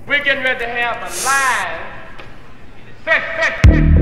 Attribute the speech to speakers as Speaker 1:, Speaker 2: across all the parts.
Speaker 1: We're getting ready to have a live session.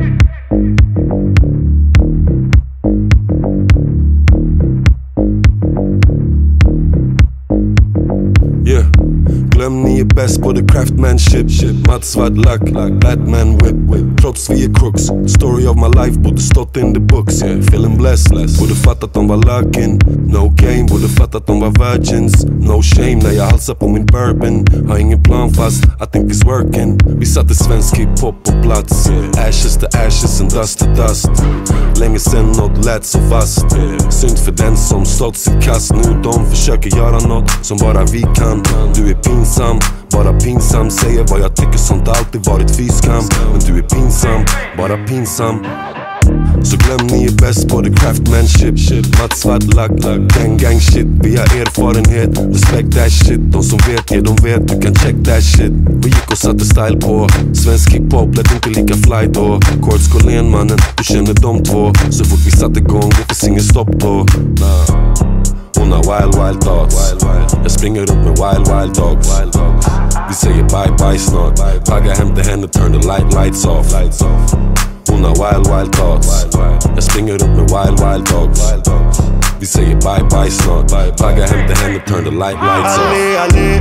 Speaker 2: Yeah. Glöm ni är bäst på the craftsmanship. Matt svart lack, Batman whip. Trots vi är crooks, story of my life borde stått in the books. Feeling blessed, borde fattat de var löken. No game, borde fattat de var virgins. No shame när jag halsar på min bourbon. Har ingen plan fast I think it's working. Vi satte svensk hiphop på plats. Ashes to ashes and dust to dust. Länge sen något lät så fast. Synd för den som stått sitt kast. Nu de försöker göra något som bara vi kan. Du är pinsam, bara pinsam. Säger vad jag tycker, sånt alltid varit fyskam. Men du är pinsam, bara pinsam. Så glöm ni är bäst på the craftsmanship. Matt svart lack, gang shit. Vi har erfarenhet, respect that shit. De som vet, ja de vet, du kan check that shit. Vi gick och satte style på svensk hiphop, lät inte lika fly då. Korts Collén mannen, du känner de två. Så fort vi satte igång, det finns ingen stopp då. Hon har wild thoughts. Jag springer upp med wild dogs. Vi säger bye snart. Pagga hem till henne, turn the lights off. Hon har wild thoughts. Jag springer upp med wild dogs. Vi säger bye snart. Pagga hem till henne, turn the lights off.
Speaker 3: Allé,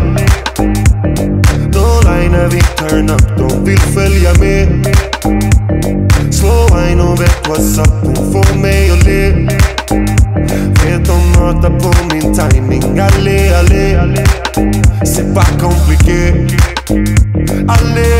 Speaker 3: då liner vi turn up, de vill följa med. Slå wine och vet what's up, hon får mig att le. Vet de matar på min timing. Allé, c'est pas compliqué. Allé,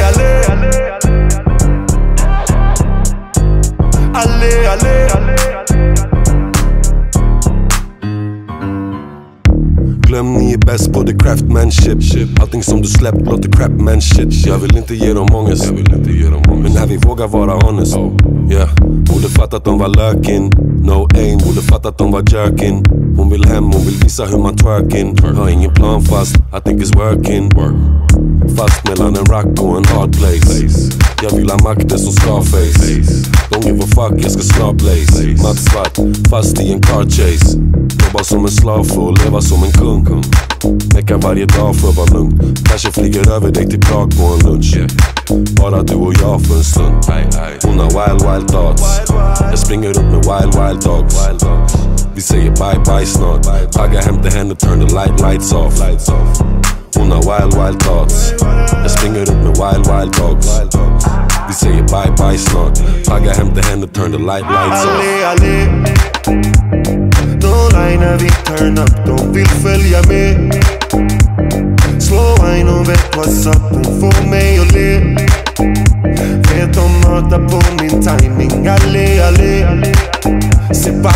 Speaker 2: Glöm ni är bäst på the craftsmanship. Allting som du släppt låter crapman shit. Jag vill inte ge dem ångest, men när vi vågar vara honest. Yeah. Borde fattat de var löken. No aim, borde fattat de var jerkin. Hon vill hem, hon vill visa hur man twerking. Har ingen plan fast, I think it's working. Fast mellan en rock och en hard place. Jag vill ha makten som Scarface. Don't give a fuck, jag ska snart blaze. Matt svart, fast i en car chase. Jobba som en slav för att leva som en kung. Mecka varje dag för att vara lugn. Kanske flyger över dig till Prag på en lunch. Bara du och jag för en stund. Hon har wild thoughts. Jag springer upp med wild dogs. Vi säger bye snart. Pagga hem till henne, turn the lights off. Hon har wild thoughts. Jag springer upp med wild dogs. Vi säger bye snart. Pagga hem till henne, turn the lights off.
Speaker 3: allé, då liner vi turn up, de vill följa med. Slå wine och vet what's up, hon får mig att le. Vet de matar på min timing. Allé, c'est pas